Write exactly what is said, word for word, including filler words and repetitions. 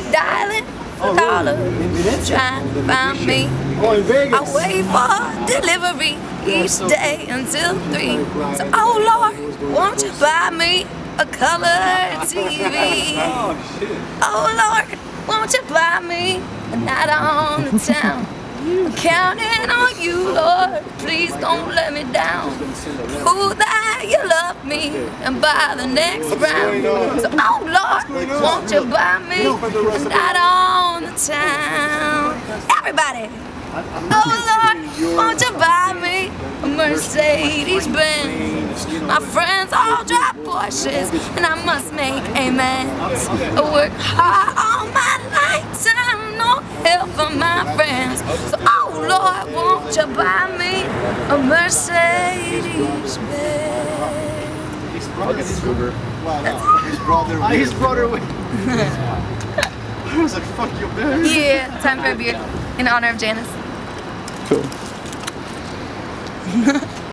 dialing for dollars, trying to find me. I wait for delivery each day until three. So, oh Lord, won't you buy me a color T V? Oh Lord, won't you buy me a night on the town? I'm counting on you, Lord, please don't let me down. Prove that you love me and by the next round. So, oh Lord, won't you buy me a night on the town? Everybody! Oh Lord, won't you buy me a Mercedes Benz? My friends all drive Porsches and I must make amends. I work hard all my lifetime, no help from my friends. So oh Lord, won't you buy me a Mercedes Benz? His brother. Wow. His brother. His brother. I was like, fuck you, man. Yeah, time for a beer in honor of Janice. Cool.